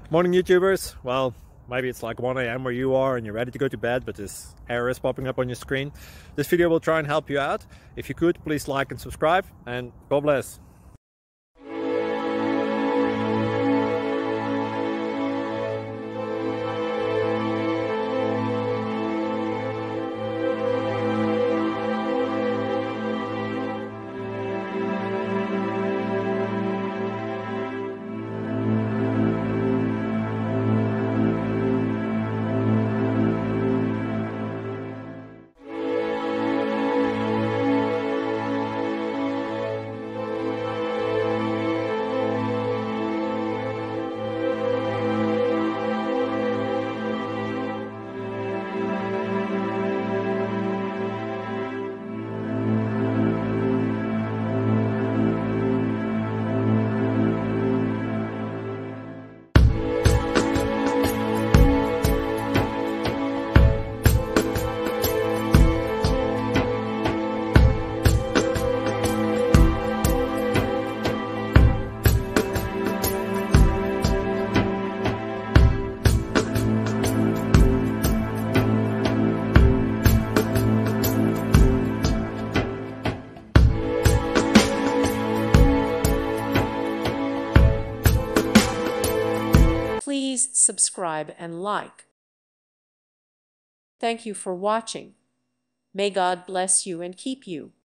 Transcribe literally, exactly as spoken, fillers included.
Morning YouTubers. Well, maybe it's like one A M where you are and you're ready to go to bed, but this error is popping up on your screen. This video will try and help you out. If you could, please like and subscribe, and God bless. Please subscribe and like. Thank you for watching. May God bless you and keep you.